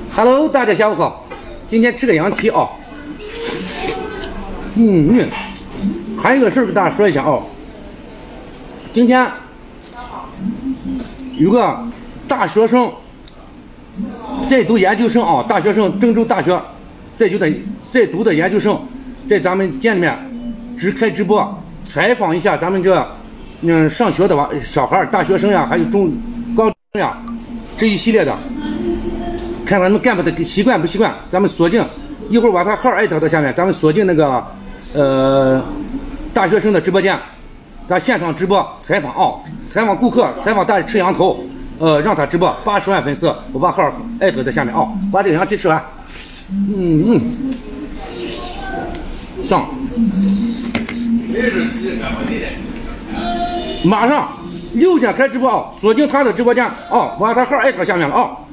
Hello， 大家下午好，今天吃个羊蹄啊。还有一个事儿跟大家说一下啊，今天有个大学生在读研究生啊，大学生郑州大学在读的研究生，在咱们店里面开直播，采访一下咱们这上学的小孩、大学生呀，还有高中呀这一系列的，看咱们干部的习惯不习惯。咱们锁定一会儿把他号艾特到下面，咱们锁定那个大学生的直播间，咱现场直播采访啊，采访顾客，采访大家吃羊头，让他直播80万粉丝，我把号艾特在下面啊，把这个羊蹄吃完。上，马上6点开直播啊，锁定他的直播间啊，把他号艾特下面了啊。